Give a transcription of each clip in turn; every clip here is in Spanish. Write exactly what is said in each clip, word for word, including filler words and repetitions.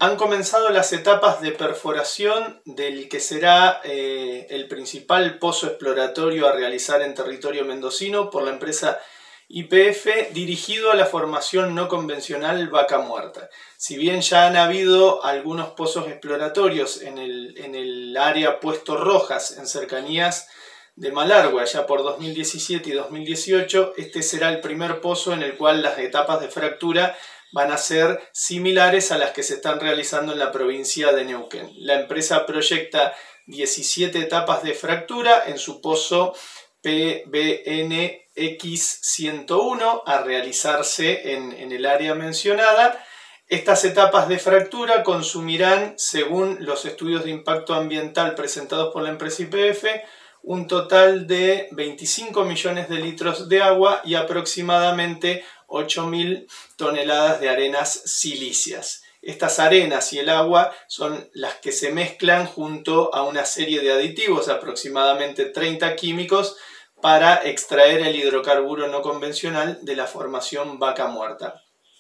Han comenzado las etapas de perforación del que será eh, el principal pozo exploratorio a realizar en territorio mendocino por la empresa Y P F, dirigido a la formación no convencional Vaca Muerta. Si bien ya han habido algunos pozos exploratorios en el, en el área Puesto Rojas, en cercanías de Malargüe, ya por dos mil diecisiete y dos mil dieciocho, este será el primer pozo en el cual las etapas de fractura van a ser similares a las que se están realizando en la provincia de Neuquén. La empresa proyecta diecisiete etapas de fractura en su pozo P B N X ciento uno a realizarse en, en el área mencionada. Estas etapas de fractura consumirán, según los estudios de impacto ambiental presentados por la empresa Y P F, un total de veinticinco millones de litros de agua y aproximadamente ocho mil toneladas de arenas silíceas. Estas arenas y el agua son las que se mezclan junto a una serie de aditivos, aproximadamente treinta químicos, para extraer el hidrocarburo no convencional de la formación Vaca Muerta.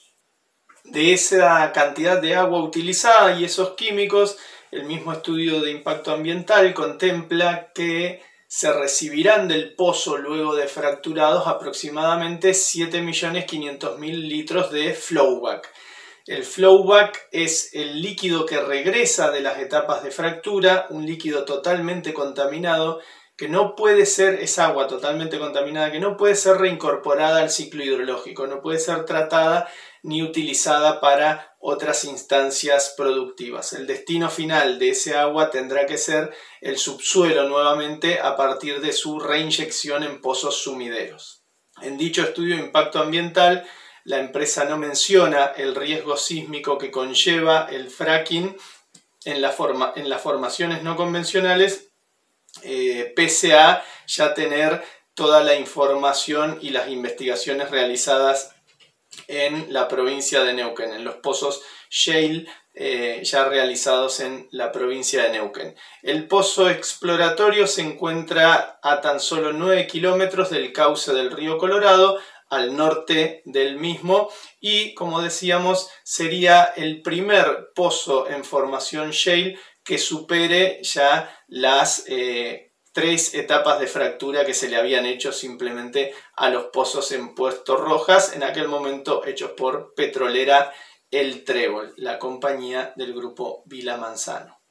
De esa cantidad de agua utilizada y esos químicos, el mismo estudio de impacto ambiental contempla que se recibirán del pozo luego de fracturados aproximadamente siete millones quinientos mil litros de flowback. El flowback es el líquido que regresa de las etapas de fractura, un líquido totalmente contaminado que no puede ser, es agua totalmente contaminada, que no puede ser reincorporada al ciclo hidrológico, no puede ser tratada ni utilizada para otras instancias productivas. El destino final de ese agua tendrá que ser el subsuelo nuevamente a partir de su reinyección en pozos sumideros. En dicho estudio de impacto ambiental, la empresa no menciona el riesgo sísmico que conlleva el fracking en, la forma, en las formaciones no convencionales, eh, pese a ya tener toda la información y las investigaciones realizadas en la provincia de Neuquén, en los pozos shale eh, ya realizados en la provincia de Neuquén. El pozo exploratorio se encuentra a tan solo nueve kilómetros del cauce del río Colorado, al norte del mismo, y como decíamos sería el primer pozo en formación shale que supere ya las eh, tres etapas de fractura que se le habían hecho simplemente a los pozos en Puesto Rojas, en aquel momento hechos por Petrolera El Trébol, la compañía del grupo Vila Manzano.